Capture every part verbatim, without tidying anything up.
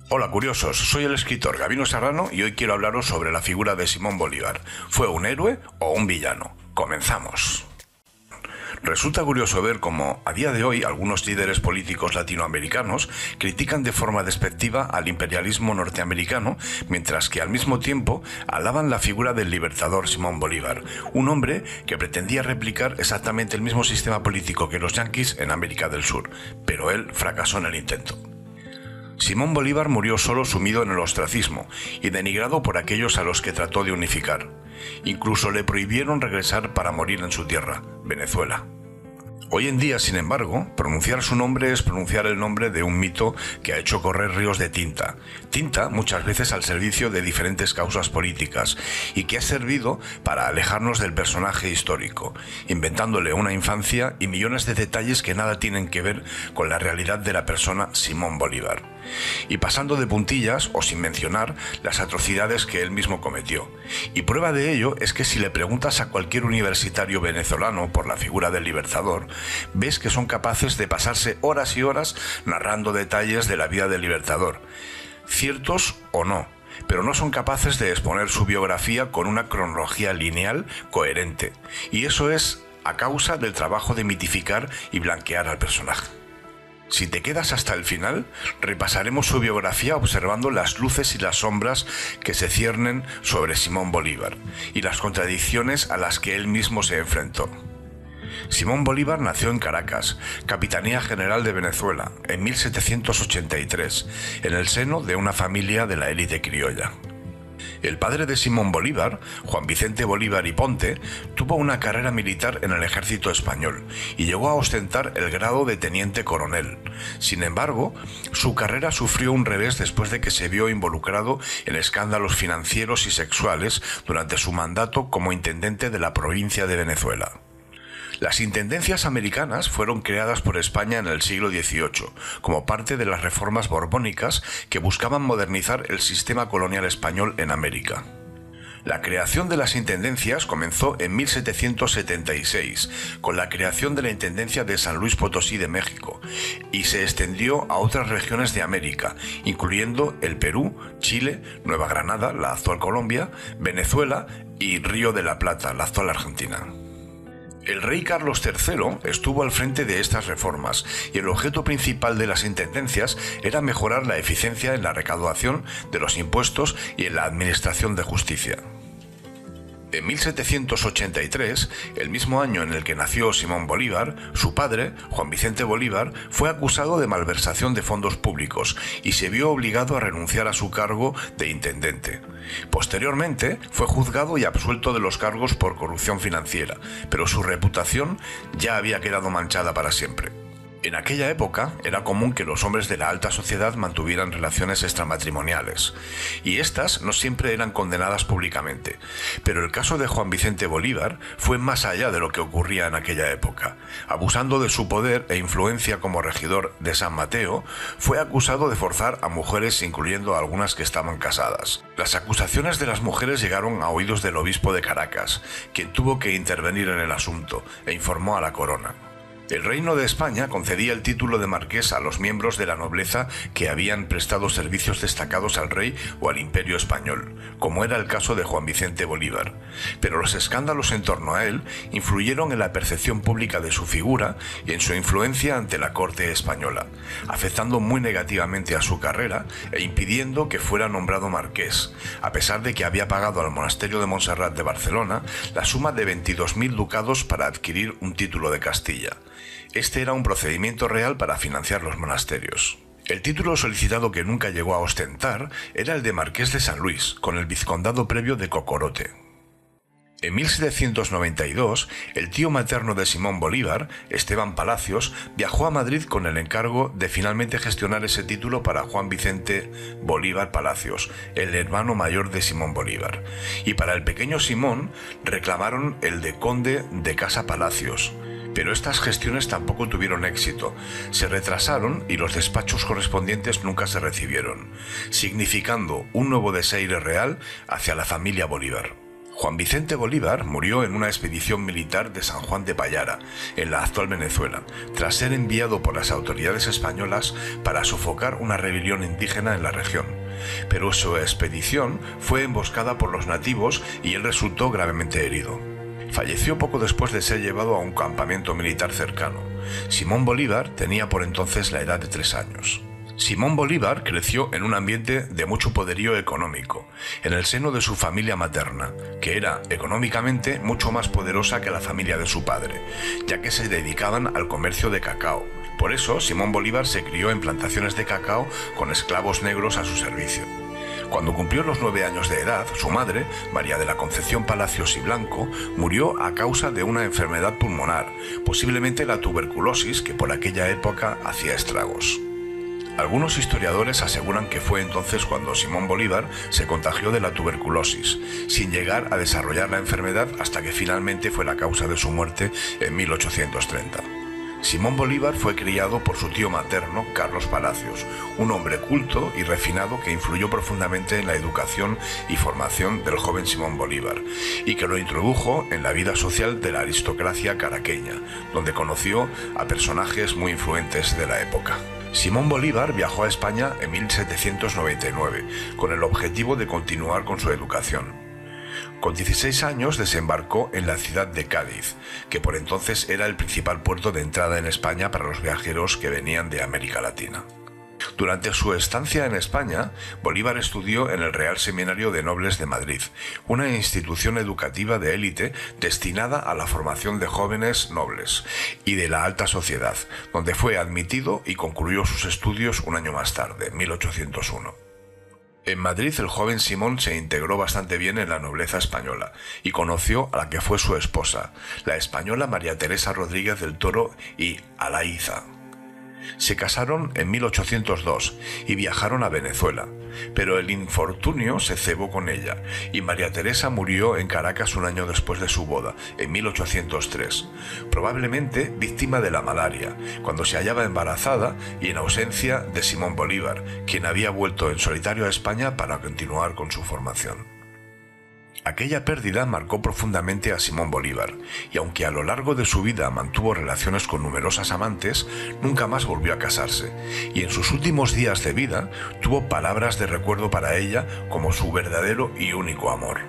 Hola curiosos, soy el escritor Gabino Serrano y hoy quiero hablaros sobre la figura de Simón Bolívar. ¿Fue un héroe o un villano? Comenzamos. Resulta curioso ver cómo, a día de hoy, algunos líderes políticos latinoamericanos critican de forma despectiva al imperialismo norteamericano, mientras que al mismo tiempo alaban la figura del libertador Simón Bolívar, un hombre que pretendía replicar exactamente el mismo sistema político que los yanquis en América del Sur, pero él fracasó en el intento. Simón Bolívar murió solo, sumido en el ostracismo y denigrado por aquellos a los que trató de unificar. Incluso le prohibieron regresar para morir en su tierra, Venezuela. Hoy en día, sin embargo, pronunciar su nombre es pronunciar el nombre de un mito que ha hecho correr ríos de tinta. Tinta muchas veces al servicio de diferentes causas políticas y que ha servido para alejarnos del personaje histórico, inventándole una infancia y millones de detalles que nada tienen que ver con la realidad de la persona Simón Bolívar. Y pasando de puntillas o sin mencionar las atrocidades que él mismo cometió. Y prueba de ello es que si le preguntas a cualquier universitario venezolano por la figura del libertador, ves que son capaces de pasarse horas y horas narrando detalles de la vida del libertador, ciertos o no, pero no son capaces de exponer su biografía con una cronología lineal coherente. Y eso es a causa del trabajo de mitificar y blanquear al personaje. Si te quedas hasta el final, repasaremos su biografía observando las luces y las sombras que se ciernen sobre Simón Bolívar y las contradicciones a las que él mismo se enfrentó. Simón Bolívar nació en Caracas, Capitanía General de Venezuela, en mil setecientos ochenta y tres, en el seno de una familia de la élite criolla. El padre de Simón Bolívar, Juan Vicente Bolívar y Ponte, tuvo una carrera militar en el ejército español y llegó a ostentar el grado de teniente coronel. Sin embargo, su carrera sufrió un revés después de que se vio involucrado en escándalos financieros y sexuales durante su mandato como intendente de la provincia de Venezuela. Las intendencias americanas fueron creadas por España en el siglo dieciocho, como parte de las reformas borbónicas que buscaban modernizar el sistema colonial español en América. La creación de las intendencias comenzó en mil setecientos setenta y seis, con la creación de la Intendencia de San Luis Potosí de México, y se extendió a otras regiones de América, incluyendo el Perú, Chile, Nueva Granada, la actual Colombia, Venezuela y Río de la Plata, la actual Argentina. El rey Carlos tercero estuvo al frente de estas reformas y el objeto principal de las intendencias era mejorar la eficiencia en la recaudación de los impuestos y en la administración de justicia. En mil setecientos ochenta y tres, el mismo año en el que nació Simón Bolívar, su padre, Juan Vicente Bolívar, fue acusado de malversación de fondos públicos y se vio obligado a renunciar a su cargo de intendente. Posteriormente, fue juzgado y absuelto de los cargos por corrupción financiera, pero su reputación ya había quedado manchada para siempre. En aquella época era común que los hombres de la alta sociedad mantuvieran relaciones extramatrimoniales, y estas no siempre eran condenadas públicamente, pero el caso de Juan Vicente Bolívar fue más allá de lo que ocurría en aquella época. Abusando de su poder e influencia como regidor de San Mateo, fue acusado de forzar a mujeres, incluyendo a algunas que estaban casadas. Las acusaciones de las mujeres llegaron a oídos del obispo de Caracas, quien tuvo que intervenir en el asunto e informó a la corona. El Reino de España concedía el título de marqués a los miembros de la nobleza que habían prestado servicios destacados al rey o al imperio español, como era el caso de Juan Vicente Bolívar. Pero los escándalos en torno a él influyeron en la percepción pública de su figura y en su influencia ante la corte española, afectando muy negativamente a su carrera e impidiendo que fuera nombrado marqués, a pesar de que había pagado al monasterio de Montserrat de Barcelona la suma de veintidós mil ducados para adquirir un título de Castilla. Este era un procedimiento real para financiar los monasterios. El título solicitado que nunca llegó a ostentar era el de Marqués de San Luis, con el vizcondado previo de Cocorote. En mil setecientos noventa y dos, el tío materno de Simón Bolívar, Esteban Palacios, viajó a Madrid con el encargo de finalmente gestionar ese título para Juan Vicente Bolívar Palacios, el hermano mayor de Simón Bolívar. Y para el pequeño Simón reclamaron el de conde de Casa Palacios. Pero estas gestiones tampoco tuvieron éxito, se retrasaron y los despachos correspondientes nunca se recibieron, significando un nuevo desaire real hacia la familia Bolívar. Juan Vicente Bolívar murió en una expedición militar de San Juan de Payara, en la actual Venezuela, tras ser enviado por las autoridades españolas para sofocar una rebelión indígena en la región. Pero su expedición fue emboscada por los nativos y él resultó gravemente herido. Falleció poco después de ser llevado a un campamento militar cercano. Simón Bolívar tenía por entonces la edad de tres años. Simón Bolívar creció en un ambiente de mucho poderío económico, en el seno de su familia materna, que era económicamente mucho más poderosa que la familia de su padre, ya que se dedicaban al comercio de cacao. Por eso, Simón Bolívar se crió en plantaciones de cacao con esclavos negros a su servicio. Cuando cumplió los nueve años de edad, su madre, María de la Concepción Palacios y Blanco, murió a causa de una enfermedad pulmonar, posiblemente la tuberculosis, que por aquella época hacía estragos. Algunos historiadores aseguran que fue entonces cuando Simón Bolívar se contagió de la tuberculosis, sin llegar a desarrollar la enfermedad hasta que finalmente fue la causa de su muerte en mil ochocientos treinta. Simón Bolívar fue criado por su tío materno, Carlos Palacios, un hombre culto y refinado que influyó profundamente en la educación y formación del joven Simón Bolívar, y que lo introdujo en la vida social de la aristocracia caraqueña, donde conoció a personajes muy influyentes de la época. Simón Bolívar viajó a España en mil setecientos noventa y nueve, con el objetivo de continuar con su educación. Con dieciséis años desembarcó en la ciudad de Cádiz, que por entonces era el principal puerto de entrada en España para los viajeros que venían de América Latina. Durante su estancia en España, Bolívar estudió en el Real Seminario de Nobles de Madrid, una institución educativa de élite destinada a la formación de jóvenes nobles y de la alta sociedad, donde fue admitido y concluyó sus estudios un año más tarde, en mil ochocientos uno. En Madrid el joven Simón se integró bastante bien en la nobleza española y conoció a la que fue su esposa, la española María Teresa Rodríguez del Toro y Alaiza. Se casaron en mil ochocientos dos y viajaron a Venezuela, pero el infortunio se cebó con ella y María Teresa murió en Caracas un año después de su boda, en mil ochocientos tres, probablemente víctima de la malaria, cuando se hallaba embarazada y en ausencia de Simón Bolívar, quien había vuelto en solitario a España para continuar con su formación. Aquella pérdida marcó profundamente a Simón Bolívar, y aunque a lo largo de su vida mantuvo relaciones con numerosas amantes, nunca más volvió a casarse, y en sus últimos días de vida tuvo palabras de recuerdo para ella como su verdadero y único amor.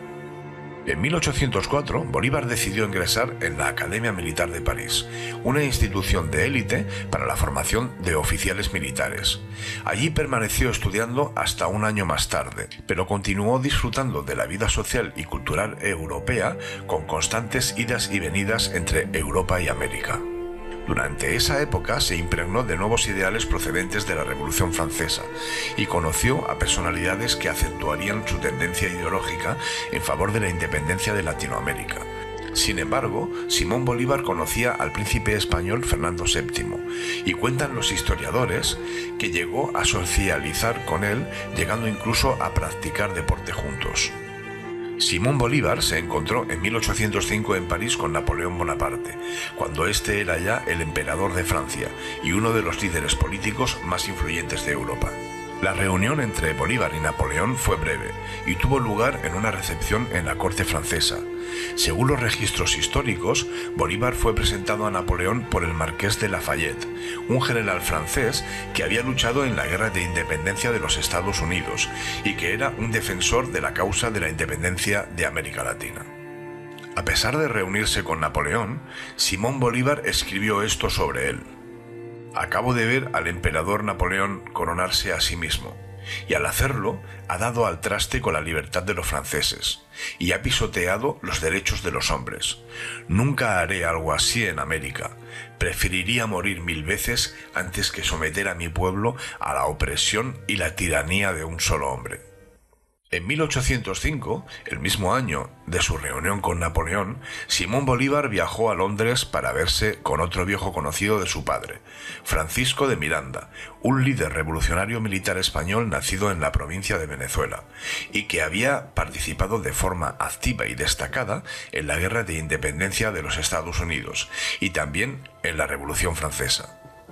En mil ochocientos cuatro, Bolívar decidió ingresar en la Academia Militar de París, una institución de élite para la formación de oficiales militares. Allí permaneció estudiando hasta un año más tarde, pero continuó disfrutando de la vida social y cultural europea con constantes idas y venidas entre Europa y América. Durante esa época se impregnó de nuevos ideales procedentes de la Revolución Francesa y conoció a personalidades que acentuarían su tendencia ideológica en favor de la independencia de Latinoamérica. Sin embargo, Simón Bolívar conocía al príncipe español Fernando séptimo y cuentan los historiadores que llegó a socializar con él, llegando incluso a practicar deporte juntos. Simón Bolívar se encontró en mil ochocientos cinco en París con Napoleón Bonaparte, cuando este era ya el emperador de Francia y uno de los líderes políticos más influyentes de Europa. La reunión entre Bolívar y Napoleón fue breve y tuvo lugar en una recepción en la corte francesa. Según los registros históricos, Bolívar fue presentado a Napoleón por el marqués de Lafayette, un general francés que había luchado en la guerra de independencia de los Estados Unidos y que era un defensor de la causa de la independencia de América Latina. A pesar de reunirse con Napoleón, Simón Bolívar escribió esto sobre él: «Acabo de ver al emperador Napoleón coronarse a sí mismo, y al hacerlo ha dado al traste con la libertad de los franceses y ha pisoteado los derechos de los hombres. Nunca haré algo así en América. Preferiría morir mil veces antes que someter a mi pueblo a la opresión y la tiranía de un solo hombre». En mil ochocientos cinco, el mismo año de su reunión con Napoleón, Simón Bolívar viajó a Londres para verse con otro viejo conocido de su padre, Francisco de Miranda, un líder revolucionario militar español nacido en la provincia de Venezuela, y que había participado de forma activa y destacada en la Guerra de Independencia de los Estados Unidos y también en la Revolución Francesa.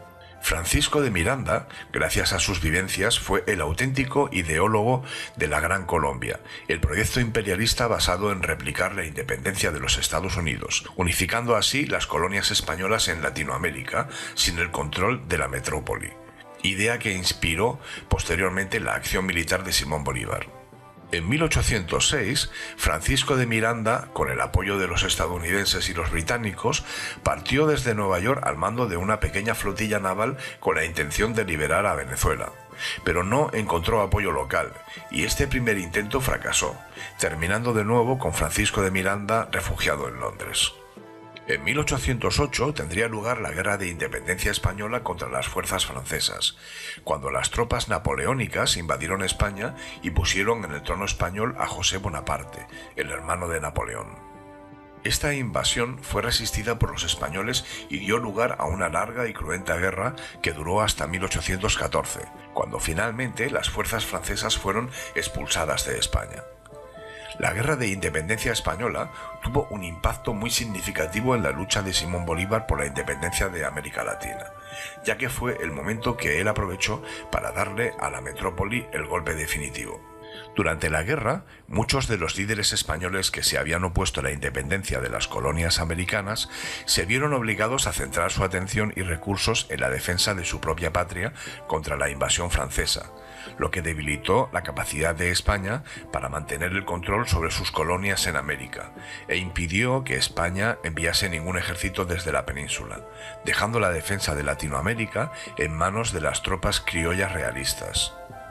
Francisco de Miranda, gracias a sus vivencias, fue el auténtico ideólogo de la Gran Colombia, el proyecto imperialista basado en replicar la independencia de los Estados Unidos, unificando así las colonias españolas en Latinoamérica sin el control de la metrópoli, idea que inspiró posteriormente la acción militar de Simón Bolívar. En mil ochocientos seis, Francisco de Miranda, con el apoyo de los estadounidenses y los británicos, partió desde Nueva York al mando de una pequeña flotilla naval con la intención de liberar a Venezuela. Pero no encontró apoyo local, y este primer intento fracasó, terminando de nuevo con Francisco de Miranda refugiado en Londres. En mil ochocientos ocho tendría lugar la Guerra de Independencia Española contra las fuerzas francesas, cuando las tropas napoleónicas invadieron España y pusieron en el trono español a José Bonaparte, el hermano de Napoleón. Esta invasión fue resistida por los españoles y dio lugar a una larga y cruenta guerra que duró hasta mil ochocientos catorce, cuando finalmente las fuerzas francesas fueron expulsadas de España. La Guerra de Independencia Española tuvo un impacto muy significativo en la lucha de Simón Bolívar por la independencia de América Latina, ya que fue el momento que él aprovechó para darle a la metrópoli el golpe definitivo. Durante la guerra, muchos de los líderes españoles que se habían opuesto a la independencia de las colonias americanas se vieron obligados a centrar su atención y recursos en la defensa de su propia patria contra la invasión francesa, lo que debilitó la capacidad de España para mantener el control sobre sus colonias en América e impidió que España enviase ningún ejército desde la península, dejando la defensa de Latinoamérica en manos de las tropas criollas realistas.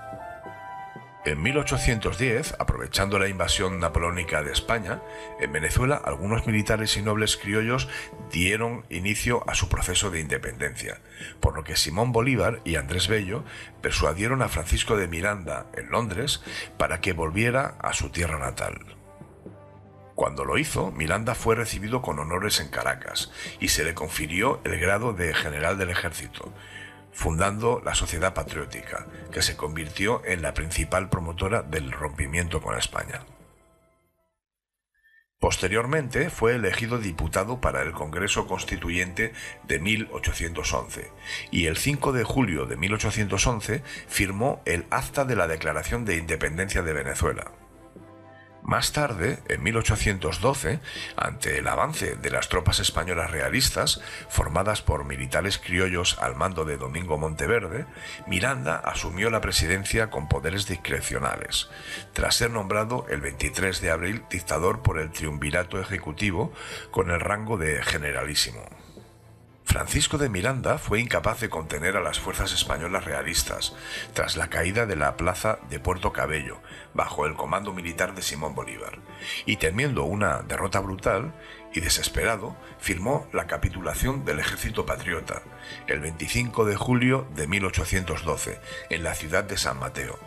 En mil ochocientos diez, aprovechando la invasión napoleónica de España, en Venezuela algunos militares y nobles criollos dieron inicio a su proceso de independencia, por lo que Simón Bolívar y Andrés Bello persuadieron a Francisco de Miranda en Londres para que volviera a su tierra natal. Cuando lo hizo, Miranda fue recibido con honores en Caracas y se le confirió el grado de general del ejército, fundando la Sociedad Patriótica, que se convirtió en la principal promotora del rompimiento con España. Posteriormente fue elegido diputado para el Congreso Constituyente de mil ochocientos once y el cinco de julio de mil ochocientos once firmó el Acta de la Declaración de Independencia de Venezuela. Más tarde, en mil ochocientos doce, ante el avance de las tropas españolas realistas, formadas por militares criollos al mando de Domingo Monteverde, Miranda asumió la presidencia con poderes discrecionales, tras ser nombrado el veintitrés de abril dictador por el Triunvirato Ejecutivo con el rango de generalísimo. Francisco de Miranda fue incapaz de contener a las fuerzas españolas realistas tras la caída de la plaza de Puerto Cabello bajo el comando militar de Simón Bolívar, y temiendo una derrota brutal y desesperado, firmó la capitulación del Ejército Patriota el veinticinco de julio de mil ochocientos doce en la ciudad de San Mateo.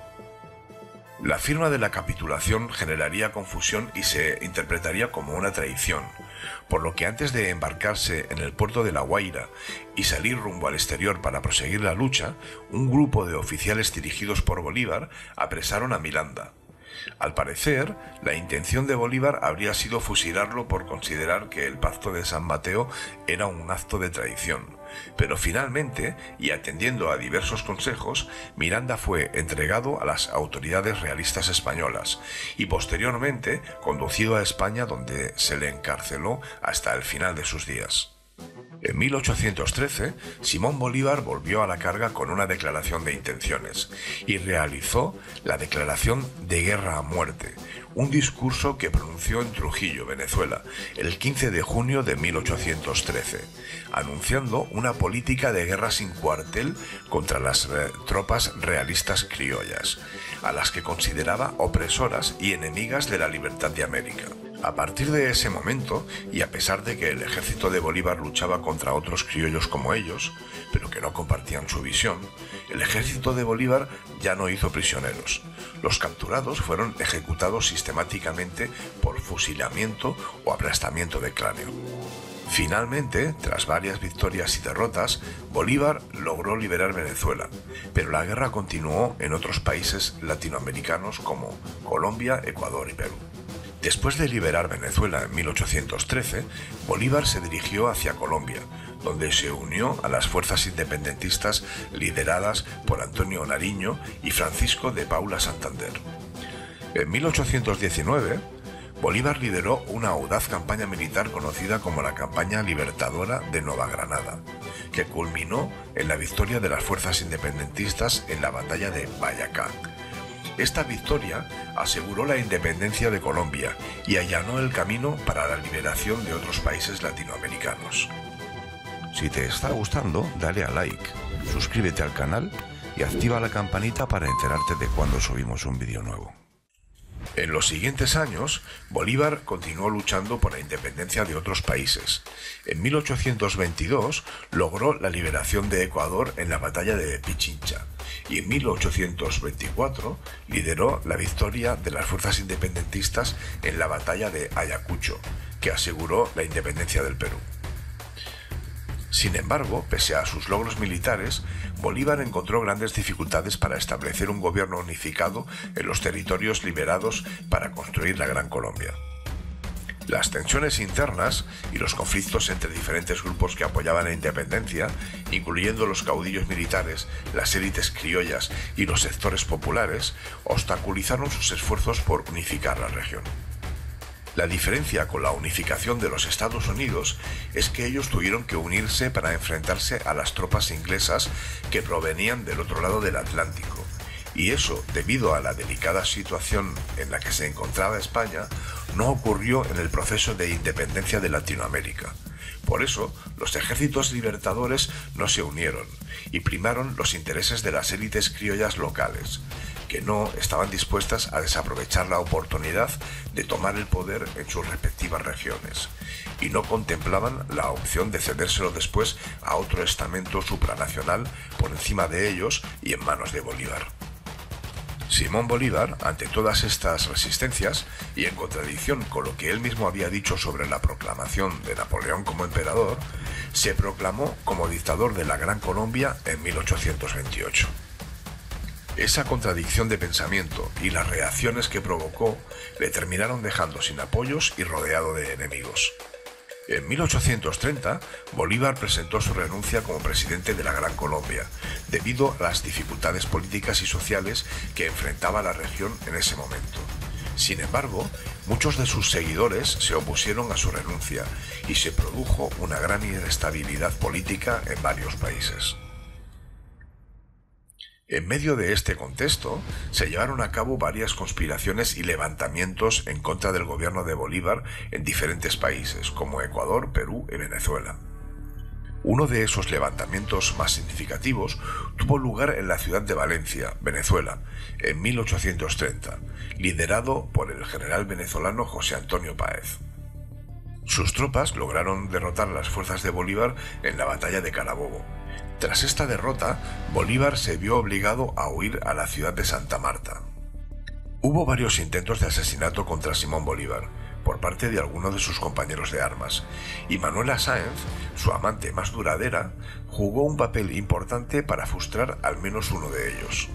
La firma de la capitulación generaría confusión y se interpretaría como una traición, por lo que antes de embarcarse en el puerto de La Guaira y salir rumbo al exterior para proseguir la lucha, un grupo de oficiales dirigidos por Bolívar apresaron a Miranda. Al parecer, la intención de Bolívar habría sido fusilarlo por considerar que el Pacto de San Mateo era un acto de traición, pero finalmente, y atendiendo a diversos consejos, Miranda fue entregado a las autoridades realistas españolas y posteriormente conducido a España, donde se le encarceló hasta el final de sus días. En mil ochocientos trece, Simón Bolívar volvió a la carga con una declaración de intenciones y realizó la declaración de guerra a muerte, un discurso que pronunció en Trujillo, Venezuela, el quince de junio de mil ochocientos trece, anunciando una política de guerra sin cuartel contra las eh, tropas realistas criollas, a las que consideraba opresoras y enemigas de la libertad de América. A partir de ese momento, y a pesar de que el ejército de Bolívar luchaba contra otros criollos como ellos, pero que no compartían su visión, el ejército de Bolívar ya no hizo prisioneros. Los capturados fueron ejecutados sistemáticamente por fusilamiento o aplastamiento de cráneo. Finalmente, tras varias victorias y derrotas, Bolívar logró liberar Venezuela, pero la guerra continuó en otros países latinoamericanos como Colombia, Ecuador y Perú. Después de liberar Venezuela en mil ochocientos trece, Bolívar se dirigió hacia Colombia, donde se unió a las fuerzas independentistas lideradas por Antonio Nariño y Francisco de Paula Santander. En mil ochocientos diecinueve, Bolívar lideró una audaz campaña militar conocida como la Campaña Libertadora de Nueva Granada, que culminó en la victoria de las fuerzas independentistas en la batalla de Boyacá. Esta victoria aseguró la independencia de Colombia y allanó el camino para la liberación de otros países latinoamericanos. Si te está gustando, dale a like, suscríbete al canal y activa la campanita para enterarte de cuando subimos un vídeo nuevo. En los siguientes años, Bolívar continuó luchando por la independencia de otros países. En mil ochocientos veintidós logró la liberación de Ecuador en la batalla de Pichincha y en mil ochocientos veinticuatro lideró la victoria de las fuerzas independentistas en la batalla de Ayacucho, que aseguró la independencia del Perú. Sin embargo, pese a sus logros militares, Bolívar encontró grandes dificultades para establecer un gobierno unificado en los territorios liberados para construir la Gran Colombia. Las tensiones internas y los conflictos entre diferentes grupos que apoyaban la independencia, incluyendo los caudillos militares, las élites criollas y los sectores populares, obstaculizaron sus esfuerzos por unificar la región. La diferencia con la unificación de los Estados Unidos es que ellos tuvieron que unirse para enfrentarse a las tropas inglesas que provenían del otro lado del Atlántico, y eso, debido a la delicada situación en la que se encontraba España, no ocurrió en el proceso de independencia de Latinoamérica. Por eso, los ejércitos libertadores no se unieron y primaron los intereses de las élites criollas locales, que no estaban dispuestas a desaprovechar la oportunidad de tomar el poder en sus respectivas regiones, y no contemplaban la opción de cedérselo después a otro estamento supranacional por encima de ellos y en manos de Bolívar. Simón Bolívar, ante todas estas resistencias, y en contradicción con lo que él mismo había dicho sobre la proclamación de Napoleón como emperador, se proclamó como dictador de la Gran Colombia en mil ochocientos veintiocho. Esa contradicción de pensamiento y las reacciones que provocó le terminaron dejando sin apoyos y rodeado de enemigos. En mil ochocientos treinta, Bolívar presentó su renuncia como presidente de la Gran Colombia, debido a las dificultades políticas y sociales que enfrentaba la región en ese momento. Sin embargo, muchos de sus seguidores se opusieron a su renuncia y se produjo una gran inestabilidad política en varios países. En medio de este contexto, se llevaron a cabo varias conspiraciones y levantamientos en contra del gobierno de Bolívar en diferentes países, como Ecuador, Perú y Venezuela. Uno de esos levantamientos más significativos tuvo lugar en la ciudad de Valencia, Venezuela, en mil ochocientos treinta, liderado por el general venezolano José Antonio Páez. Sus tropas lograron derrotar a las fuerzas de Bolívar en la batalla de Carabobo. Tras esta derrota, Bolívar se vio obligado a huir a la ciudad de Santa Marta. Hubo varios intentos de asesinato contra Simón Bolívar por parte de algunos de sus compañeros de armas, y Manuela Sáenz, su amante más duradera, jugó un papel importante para frustrar al menos uno de ellos.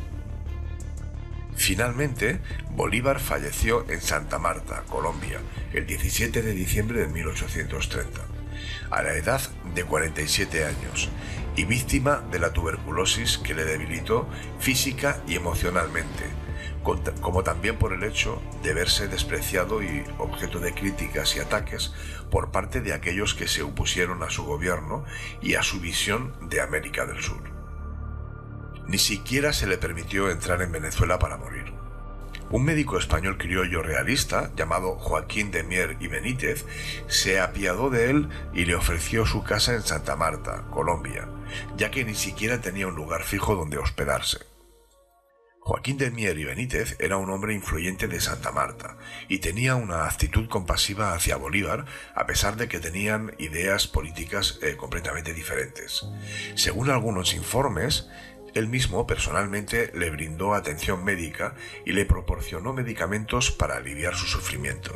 Finalmente, Bolívar falleció en Santa Marta, Colombia, el diecisiete de diciembre de mil ochocientos treinta, a la edad de cuarenta y siete años, y víctima de la tuberculosis que le debilitó física y emocionalmente, como también por el hecho de verse despreciado y objeto de críticas y ataques por parte de aquellos que se opusieron a su gobierno y a su visión de América del Sur. Ni siquiera se le permitió entrar en Venezuela para morir. Un médico español criollo realista, llamado Joaquín de Mier y Benítez, se apiadó de él y le ofreció su casa en Santa Marta, Colombia, ya que ni siquiera tenía un lugar fijo donde hospedarse. Joaquín de Mier y Benítez era un hombre influyente de Santa Marta y tenía una actitud compasiva hacia Bolívar, a pesar de que tenían ideas políticas eh, completamente diferentes. Según algunos informes, él mismo personalmente le brindó atención médica y le proporcionó medicamentos para aliviar su sufrimiento.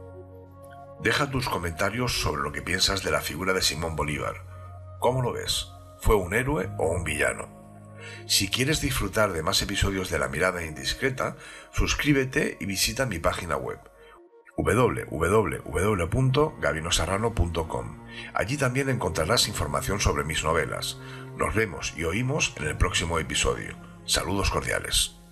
Deja tus comentarios sobre lo que piensas de la figura de Simón Bolívar. ¿Cómo lo ves? ¿Fue un héroe o un villano? Si quieres disfrutar de más episodios de La Mirada Indiscreta, suscríbete y visita mi página web. w w w punto gabino serrano punto com. Allí también encontrarás información sobre mis novelas. Nos vemos y oímos en el próximo episodio. Saludos cordiales.